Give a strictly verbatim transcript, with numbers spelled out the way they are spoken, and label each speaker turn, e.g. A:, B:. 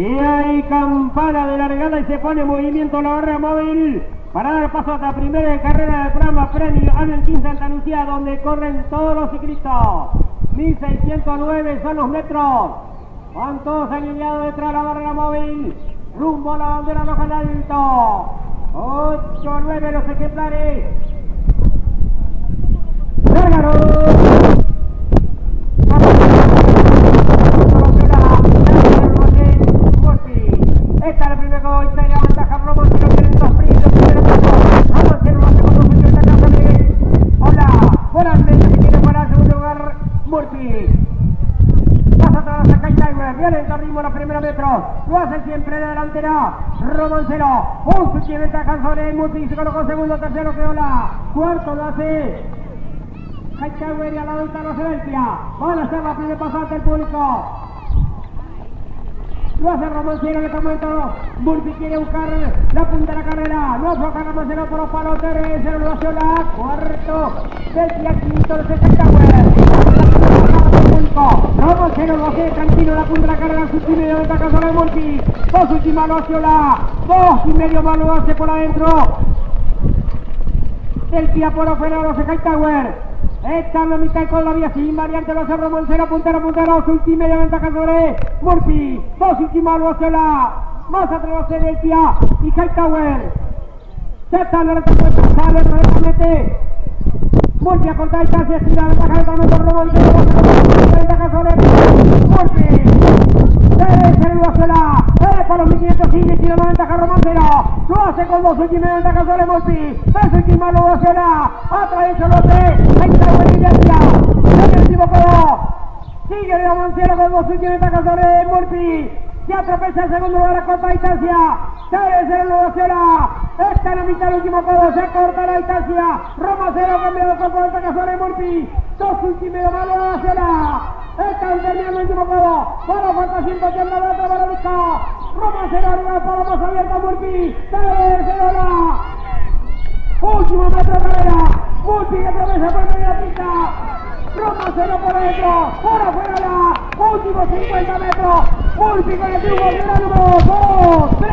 A: Y hay campana de largada y se pone en movimiento la barra móvil para dar paso a la primera carrera del programa Premio Valentín Santa Lucía, donde corren todos los ciclistas. mil seiscientos nueve son los metros. Van todos alineados detrás de la barra móvil, rumbo a la bandera roja en alto. ocho nueve los ejemplares. ¡Lárgalo! Esta es la primera coita y la ventaja Romo, que no tienen dos brillos, primero paso. Vamos a hacer un base con dos brillos en la casa. Hola, volante que quiere para el segundo lugar, Murphy. Pasa atrás a Kai Timer, violento ritmo los primeros metros. Lo hace siempre de delantera, Romancero. Un su ventaja sobre Murphy, se colocó segundo, tercero quedó la. Cuarto lo hace Kai Timer y a la vuelta no se Belpia. Van a hacer la primera pasada del público. Lo hace Romancero en este momento. Murphy quiere buscar la punta de la carrera. No afloja Romancero por los palos. Tercero lo hace la. Cuarto. Belpia, quinto de sesenta. Romancero lo hace tranquilo la punta de la carrera. Su y medio de ventaja sobre Murphy. Dos últimas lo hace la. Dos y medio más lo hace por adentro. Belpia por afuera lo hace Hightower. Esta es la mitad con la vía sin variante, lo hace Romancero, puntero, puntero, su última media ventaja sobre Murphy. Dos últimas lo hace la. Más atrás lo hace Belpia y Hightower. Se está la respuesta, sale nuevamente. Murphy a corta distancia, estira la ventaja de Romancero, Romancero, la ventaja sobre Murphy. Tercero lo hace la. Para los mil quinientos sigue, tira la ventaja Romancero. Lo hace con dos últimas de ventaja sobre Murphy. Tres últimas lo hace la. Atraviesa lo hace Hightower y Belpia. En el último codo. Sigue Romancero con dos últimas de ventaja sobre Murphy. Se atropella el segundo lugar a corta distancia. Tercero lo hace la. Esta en la mitad del último codo. Se corta la distancia. Romancero cambia de corta ventaja sobre Murphy. Dos últimas más lo hace la. Esta termina el último codo. Para falta ciento ochenta la otra para buscar. Romancero arriba para más abierta Murphy. Tercero la. Último metro de carrera. Murphy que atraviesa por media pista. Romancero por dentro. Por afuera la. Último cincuenta metros. Murphy con el triunfo. Número dos, tres.